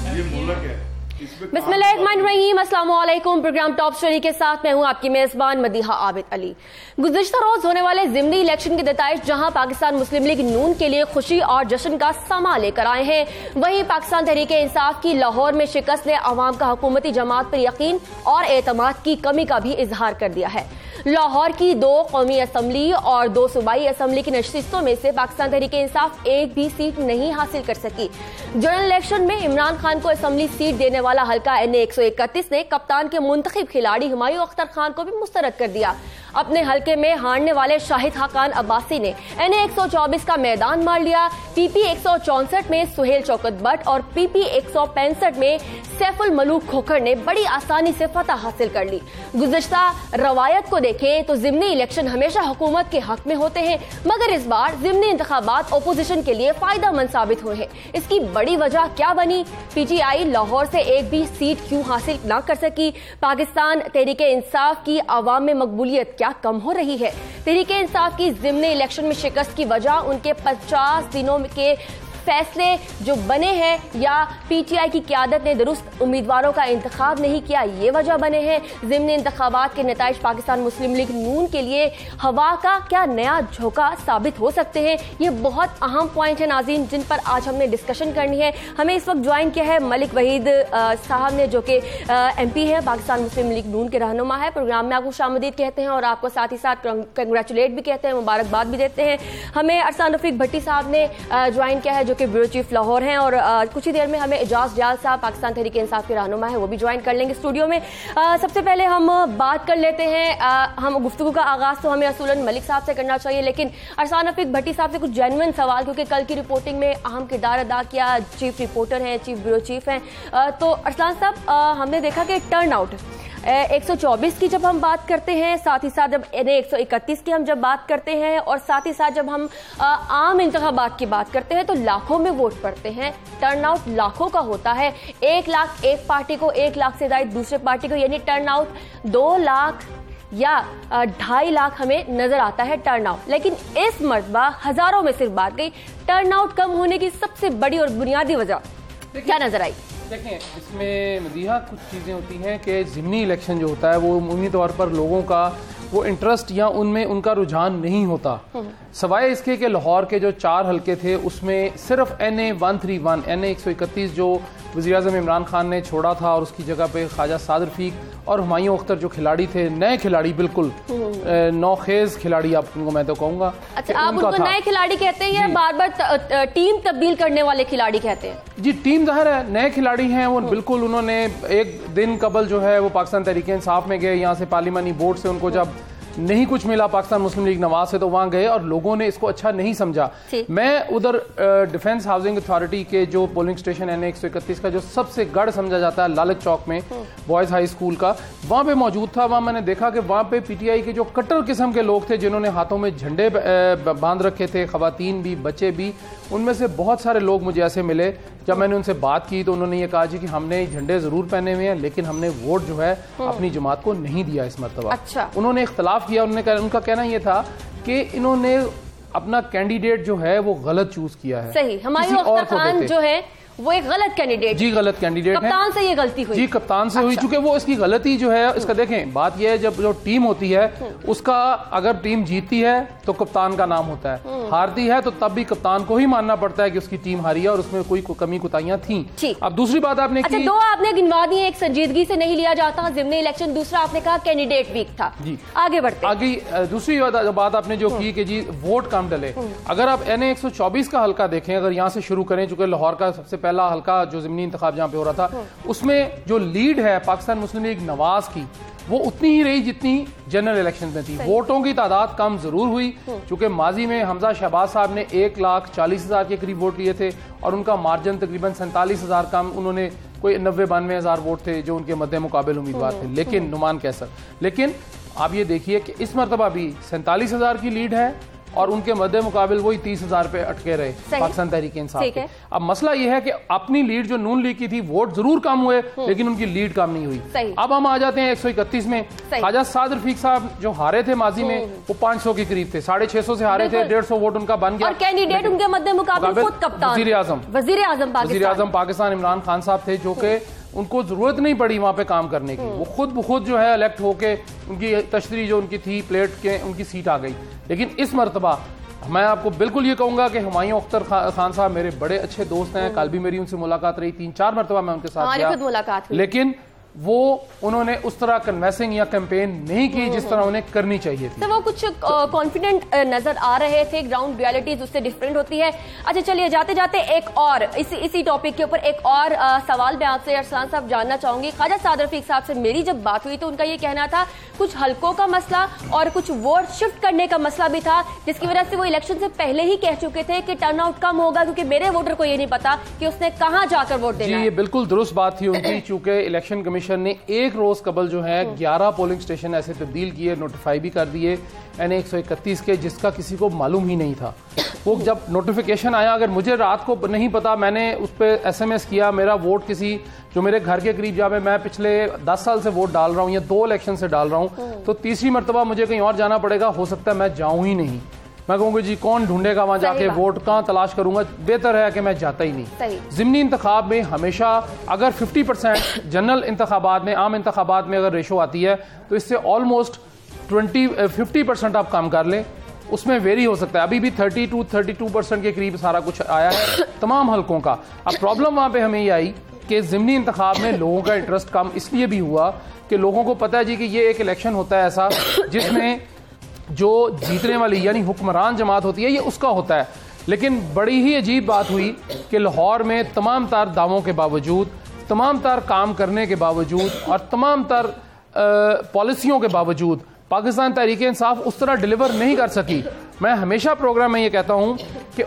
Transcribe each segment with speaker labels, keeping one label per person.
Speaker 1: बिस्मिल्लाहिर्रहमानिर्रहीम, अस्सलाम वालेकुम। प्रोग्राम टॉप स्टोरी के साथ मैं हूं आपकी मेजबान मदीहा आबिद अली। गुज़िश्ता रोज होने वाले ज़िमनी इलेक्शन की नताइज जहां पाकिस्तान मुस्लिम लीग नून के लिए खुशी और जश्न का समा लेकर आए हैं, वहीं पाकिस्तान तहरीक इंसाफ की लाहौर में शिकस्त ने अवाम का हुकूमती जमात पर यकीन और एतमाद की कमी का भी इजहार कर दिया है। लाहौर की 2 कौमी असम्बली और 2 सूबाई असम्बली की नशिस्तों में से पाकिस्तान तहरीक इंसाफ एक भी सीट नहीं हासिल कर सकी। जनरल इलेक्शन में इमरान खान को असम्बली सीट देने वाला हल्का NA 131 ने कप्तान के मुंतखब खिलाड़ी हुमायूं अख्तर खान को भी मुस्तरद कर दिया। अपने हल्के में हारने वाले शाहिद खान अब्बासी ने NA 124 का मैदान मार लिया। PP 164 में सुहेल चौकत बट और PP 165 में सैफुल मलूक खोखर ने बड़ी आसानी से फतह हासिल कर ली। गुज़िश्ता रवायत को देखें तो ज़िमनी इलेक्शन हमेशा हुकूमत के हक में होते हैं, मगर इस बार ज़िमनी इंतखाबात ओपोजिशन के लिए फायदेमंद साबित हुए हैं। इसकी बड़ी वजह क्या बनी? PTI लाहौर से एक भी सीट क्यों हासिल न कर सकी? पाकिस्तान तहरीक इंसाफ की आवाम में मकबूलियत क्या कम हो रही है? तहरीक इंसाफ की ज़िमनी इलेक्शन में शिकस्त की वजह उनके 50 दिनों के फैसले जो बने हैं या PTI की क़यादत ने दुरुस्त उम्मीदवारों का इंतखाब नहीं किया, ये वजह बने हैं। ज़िमनी इंतखाबात के नताइज पाकिस्तान मुस्लिम लीग नून के लिए हवा का क्या नया झोंका साबित हो सकते हैं? ये बहुत अहम पॉइंट है नाज़रीन, जिन पर आज हमने डिस्कशन करनी है। हमें इस वक्त ज्वाइन किया है मलिक वहीद साहब ने, जो कि MP है, पाकिस्तान मुस्लिम लीग नून के रहनुमा है। प्रोग्राम में आपको खुशामदीद कहते हैं और आपको साथ ही साथ कंग्रेचुलेट भी कहते हैं, मुबारकबाद भी देते हैं। हमें अरसान रफीक भट्टी साहब ने ज्वाइन किया है, जो कि ब्यूरो चीफ लाहौर हैं, और कुछ ही देर में हमें एजाज डियाल साहब पाकिस्तान तहरीक इंसाफ के रहनुमा है, वो भी ज्वाइन कर लेंगे स्टूडियो में। सबसे पहले हम बात कर लेते हैं, हम गुफ्तगू का आगाज तो हमें असूलन मलिक साहब से करना चाहिए, लेकिन अरसान रफीक भट्टी साहब से कुछ जेन्युइन सवाल, क्योंकि कल की रिपोर्टिंग में अहम किरदार अदा किया, चीफ रिपोर्टर हैं, चीफ ब्यूरो चीफ हैं। तो अरसान साहब, हमने देखा कि टर्न आउट 124 की जब हम बात करते हैं, साथ ही साथ जब NA 131 की हम जब बात करते हैं, और साथ ही साथ जब हम आम इंतखाबात की बात करते हैं, तो लाखों में वोट पड़ते हैं। टर्न आउट लाखों का होता है। 1 लाख एक पार्टी को, 1 लाख से ज्यादा दूसरे पार्टी को, यानी टर्न आउट 2 लाख या 2.5 लाख हमें नजर आता है टर्न आउट। लेकिन इस मर्तबा हजारों में सिर्फ बात गई। टर्न आउट कम होने की सबसे बड़ी और बुनियादी वजह क्या नजर आई?
Speaker 2: देखें, इसमें मदीहा कुछ चीज़ें होती हैं कि ज़िमनी इलेक्शन जो होता है वो उम्मीदी तौर पर लोगों का वो इंटरेस्ट या उनमें उनका रुझान नहीं होता, सवाए इसके कि लाहौर के जो 4 हल्के थे उसमें सिर्फ NA 131 NA 131 जो वज़ीर-ए-आज़म इमरान खान ने छोड़ा था, और उसकी जगह पे ख्वाजा साद रफीक और हुमायूं अख्तर जो खिलाड़ी थे, नए खिलाड़ी, बिल्कुल नौखेज खिलाड़ी आप उनको मैं तो कहूँगा।
Speaker 1: अच्छा, आप उनको नए खिलाड़ी कहते हैं या बार बार टीम तब्दील करने वाले खिलाड़ी कहते हैं? जी,
Speaker 2: टीम ज़ाहिर है नए खिलाड़ी हैं वो, बिल्कुल। उन्होंने एक दिन कबल जो है वो पाकिस्तान तहरीक इंसाफ में गए, यहाँ से पार्लिमानी बोर्ड से उनको जब नहीं कुछ मिला पाकिस्तान मुस्लिम लीग नवाज से, तो वहां गए और लोगों ने इसको अच्छा नहीं समझा। मैं उधर डिफेंस हाउसिंग अथॉरिटी के जो पोलिंग स्टेशन NA 131 का जो सबसे गढ़ समझा जाता है लालच चौक में बॉयज हाई स्कूल का, वहां पे मौजूद था। वहां मैंने देखा कि वहां पे PTI के जो कट्टर किस्म के लोग थे, जिन्होंने हाथों में झंडे बांध रखे थे, खवातीन भी, बच्चे भी, उनमें से बहुत सारे लोग मुझे ऐसे मिले। जब मैंने उनसे बात की तो उन्होंने ये कहा जी कि हमने झंडे जरूर पहने हुए हैं, लेकिन हमने वोट जो है अपनी जमात को नहीं दिया इस मरतबा।
Speaker 1: अच्छा।
Speaker 2: उन्होंने इख्तलाफ किया। उनका कहना यह था कि इन्होंने अपना कैंडिडेट जो है वो गलत चूज किया है।
Speaker 1: सही, हुमायूं अख्तर खान जो है वो एक गलत कैंडिडेट,
Speaker 2: जी गलत कैंडिडेट है।
Speaker 1: कप्तान से ये गलती हुई,
Speaker 2: जी कप्तान से हुई, चूंकि वो इसकी गलती जो है इसका देखें, बात यह है जब जो टीम होती है उसका अगर टीम जीतती है तो कप्तान का नाम होता है, हारती है तो तब भी कप्तान को ही मानना पड़ता है कि उसकी टीम हारी है और उसमें कोई कमी कुताहियां थी। अब दूसरी बात आपने
Speaker 1: की, दो आपने गिनवा दी, एक संजीदगी से नहीं लिया जाता ज़िमनी इलेक्शन, दूसरा आपने कहा कैंडिडेट वीक था। जी आगे बढ़ते
Speaker 2: आगे, दूसरी बात आपने जो की कि जी वोट कम डले। अगर आप NA 124 का हल्का देखें, अगर यहाँ से शुरू करें, चूंकि लाहौर का सबसे पहला हल्का जो ज़िमनी इंतखाब जहाँ पे हो रहा था, उसमें जो लीड है पाकिस्तान मुस्लिम लीग नवाज की, वो उतनी ही रही जितनी जनरल इलेक्शन में थी। वोटों की तादाद कम जरूर हुई, चूंकि माजी में हमजा शहबाज साहब ने 1,40,000 के करीब वोट लिए थे और उनका मार्जिन तकरीबन 47,000 कम, उन्होंने कोई 90-92,000 वोट थे जो उनके मद्दे मुकाबिल उम्मीदवार थे, लेकिन नुमान कैसर। लेकिन आप ये देखिए कि इस मरतबा भी 47,000 की लीड है, और उनके मद्दे मुकाबिल वही 30,000 पे अटके रहे पाकिस्तान तहरीक इंसाफ के। अब मसला यह है कि अपनी लीड जो नून लीग की थी, वोट जरूर कम हुए लेकिन उनकी लीड कम नहीं हुई। अब हम आ जाते हैं 131 में। ख्वाजा साद रफीक साहब जो हारे थे माजी में, वो 500 के करीब थे, 650 से हारे थे, 150 वोट उनका बन गया।
Speaker 1: और कैंडिडेट उनके मद्दे मुकाबिल खुद कप्तान वजीर आजम पाकिस्तान इमरान खान साहब थे, जो कि उनको जरूरत नहीं पड़ी वहां पे काम करने की। वो खुद ब खुद जो है इलेक्ट होके उनकी तशरी जो उनकी थी प्लेट के उनकी सीट आ गई। लेकिन इस मरतबा मैं आपको बिल्कुल ये कहूंगा कि हुमायूं अख्तर खान साहब मेरे बड़े अच्छे दोस्त हैं। कल भी मेरी उनसे मुलाकात रही, 3-4 मरतबा मैं उनके साथ गया, लेकिन वो उन्होंने उस तरह कन्वेंसिंग या कैंपेन नहीं की जिस तरह उन्हें करनी चाहिए थी। तो वो कुछ कॉन्फिडेंट नजर आ रहे थे, ग्राउंड रियलिटीज उससे डिफरेंट होती है। अच्छा चलिए, जाते जाते एक और इसी टॉपिक के ऊपर एक और सवाल मैं आपसे अरसलान साहब जानना चाहूंगी। ख्वाजा साद रफीक साहब से मेरी जब बात हुई तो उनका ये कहना था कुछ हलकों का मसला और कुछ वोट शिफ्ट करने का मसला भी था, जिसकी वजह से वो इलेक्शन से पहले ही कह चुके थे कि टर्नआउट कम होगा क्योंकि मेरे वोटर को ये नहीं पता कि उसने कहां जाकर वोट देना है।
Speaker 2: ये बिल्कुल दुरुस्त बात थी उनकी, चूंकि इलेक्शन कमीशन ने एक रोज कबल जो है 11 पोलिंग स्टेशन ऐसे तब्दील किए, नोटिफाई भी कर दिए यानी 131 के, जिसका किसी को मालूम ही नहीं था। वो जब नोटिफिकेशन आया, अगर मुझे रात को नहीं पता, मैंने उस पर SMS किया, मेरा वोट किसी जो मेरे घर के करीब जहाँ मैं पिछले 10 साल से वोट डाल रहा हूँ या 2 इलेक्शन से डाल रहा हूँ, तो तीसरी मरतबा मुझे कहीं और जाना पड़ेगा, हो सकता है मैं जाऊँ ही नहीं। मैं कहूँगी जी कौन ढूंढेगा वहां जाके वोट, कहाँ तलाश करूंगा, बेहतर है कि मैं जाता ही नहीं। ज़िमनी इंतखाब में हमेशा अगर 50% जनरल इंतखाबात में, आम इंतखाबात में अगर रेशो आती है तो इससे ऑलमोस्ट 50% आप काम कर लें, उसमें वेरी हो सकता है। अभी भी 32% के करीब सारा कुछ आया है तमाम हलकों का। अब प्रॉब्लम वहां पे हमें ये आई कि ज़िमनी इंतखाब में लोगों का इंटरेस्ट कम इसलिए भी हुआ कि लोगों को पता है जी कि ये एक इलेक्शन होता है ऐसा जिसमें जो जीतने वाली यानी हुक्मरान जमात होती है ये उसका होता है। लेकिन बड़ी ही अजीब बात हुई कि लाहौर में तमाम तार दावों के बावजूद, तमाम तार काम करने के बावजूद और तमाम तार पॉलिसियों के बावजूद पाकिस्तान तहरीक इंसाफ उस तरह डिलीवर नहीं कर सकी। मैं हमेशा प्रोग्राम में ये कहता हूँ कि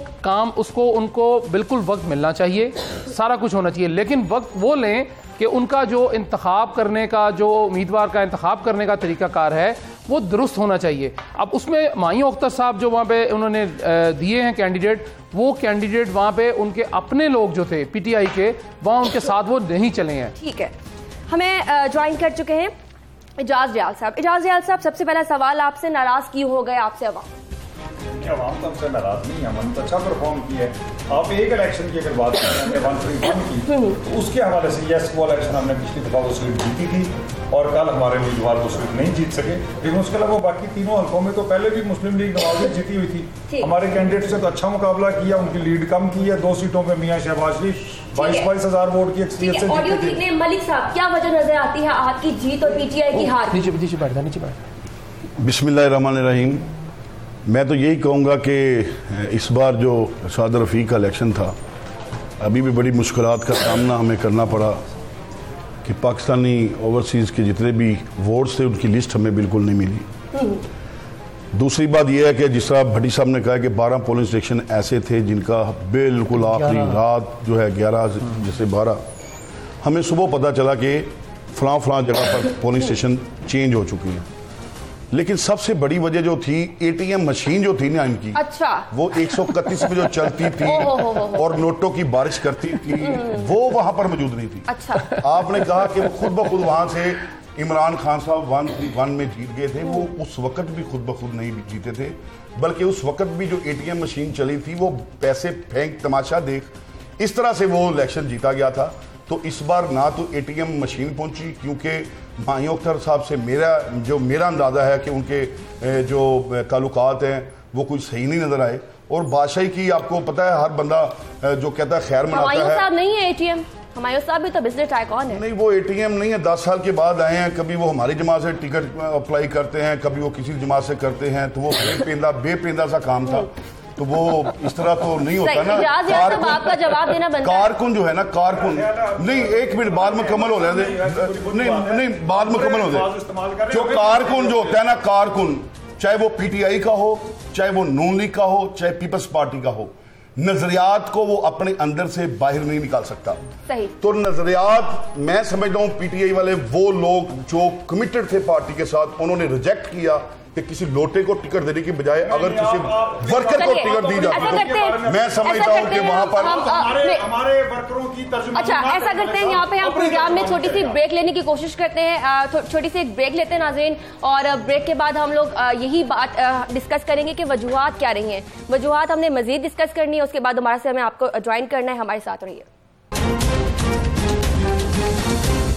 Speaker 2: उनको बिल्कुल वक्त मिलना चाहिए, सारा कुछ होना चाहिए, लेकिन वक्त वो लें कि उनका जो इंतखाब करने का, जो उम्मीदवार का इंतखाब करने का तरीकाकार है वो दुरुस्त होना चाहिए। अब उसमें हुमायूं अख्तर साहब जो वहाँ पे उन्होंने दिए हैं कैंडिडेट, वो कैंडिडेट वहाँ पे उनके अपने लोग जो थे PTI के, वहाँ उनके साथ वो नहीं चले हैं।
Speaker 1: ठीक है, हमें ज्वाइन कर चुके हैं इजाज रियाल साहब। इजाज रियाल साहब, सबसे पहला सवाल आपसे, नाराज क्यों हो गए आपसे अवाम?
Speaker 3: अवाम तो हमसे नाराज नहीं है, हमने तो अच्छा परफॉर्म किया है। आप एक इलेक्शन की अगर बात करें 131 की, तो उसके हवाले से यस, वो इलेक्शन हमने पिछली दफा वो सीट जीती थी और कल हमारे उम्मीदवार वो सीट नहीं जीत सके। लेकिन उसके अलावा बाकी तीनों हल्कों में तो पहले भी मुस्लिम लीग नवाज जीती हुई थी। हमारे कैंडिडेट से तो अच्छा मुकाबला किया, उनकी लीड कम की है। 2 सीटों पर मियां शहबाज शरीफ 22,000 वोट की अक्सरियत से जीते थे।
Speaker 1: मलिक साहब, क्या वजह नजर आती है आपकी जीत और PTI की हार?
Speaker 2: नीचे बैठ।
Speaker 4: बिस्मिल्लाहिर्रहमानिर्रहीम। मैं तो यही कहूँगा कि इस बार जो साद रफ़ीक का इलेक्शन था, अभी भी बड़ी मुश्किलात का सामना हमें करना पड़ा कि पाकिस्तानी ओवरसीज़ के जितने भी वोट्स थे उनकी लिस्ट हमें बिल्कुल नहीं मिली। दूसरी बात यह है कि जिस तरह भट्टी साहब ने कहा कि 12 पोलिंग स्टेशन ऐसे थे जिनका बिल्कुल आखिरी रात जो है 11 जैसे 12, हमें सुबह पता चला कि फलां जगह पर पोलिंग स्टेशन चेंज हो चुकी हैं। लेकिन सबसे बड़ी वजह जो थी, ATM मशीन जो थी ना इनकी,
Speaker 1: अच्छा, वो
Speaker 4: 131 में जो चलती थी और नोटों की बारिश करती थी, वो वहां पर मौजूद नहीं थी।
Speaker 1: अच्छा,
Speaker 4: आपने कहा कि वो खुद ब खुद वहां से इमरान खान साहब 131 में जीत गए थे। वो उस वक्त भी खुद ब खुद नहीं जीते थे, बल्कि उस वक्त भी जो ATM मशीन चली थी वो पैसे फेंक तमाशा देख, इस तरह से वो इलेक्शन जीता गया था। तो इस बार ना तो ATM मशीन पहुंची, क्योंकि हुमायूं अख्तर साहब से मेरा अंदाज़ा है कि उनके जो ताल्लुकात हैं वो कुछ सही नहीं नज़र आए। और बादशाही की आपको पता है, हर बंदा जो कहता है खैर मनाता है।
Speaker 1: हुमायूं साहब नहीं है ATM, हुमायूं साहब भी तो बिजनेस आइकॉन है।
Speaker 4: नहीं, वो ATM नहीं है, 10 साल के बाद आए हैं। कभी वो हमारी जमात से टिकट अप्लाई करते हैं, कभी वो किसी जमात से करते हैं, तो वो बेपेंदा सा काम था। तो वो इस तरह तो नहीं होता ना।
Speaker 1: आपका जवाब देना बनता है।
Speaker 4: कारकुन जो है ना, कारकुन नहीं, 1 मिनट बाद मुकम्मल हो जाए, नहीं बाद मुकम्मल हो जाए। जो कारकुन जो होता है ना, कारकुन चाहे वो PTI का हो, चाहे वो नून लीग का हो, चाहे पीपल्स पार्टी का हो, नजरियात को वो अपने अंदर से बाहर नहीं निकाल सकता।
Speaker 1: सही। तो
Speaker 4: नजरियात मैं समझता हूँ PTI वाले वो लोग जो कमिटेड थे पार्टी के साथ, उन्होंने रिजेक्ट किया कि किसी लोटे को टिकट देने की बजाय अगर किसी वर्कर को टिकट दी जाती तो मैं समझता हूँ कि वहां पर
Speaker 3: हमारे वर्करों की तर्जुमा।
Speaker 1: अच्छा, ऐसा करते हैं, यहाँ पे हम प्रोग्राम में छोटी सी ब्रेक लेने की कोशिश करते हैं। छोटी सी एक ब्रेक लेते हैं नाज़रीन, और ब्रेक के बाद हम लोग यही बात डिस्कस करेंगे कि वजूहात क्या रही हैं। वजूहात हमने मजीद डिस्कस करनी है, उसके बाद दोबारा से हमें आपको ज्वाइन करना है। हमारे साथ रहिए।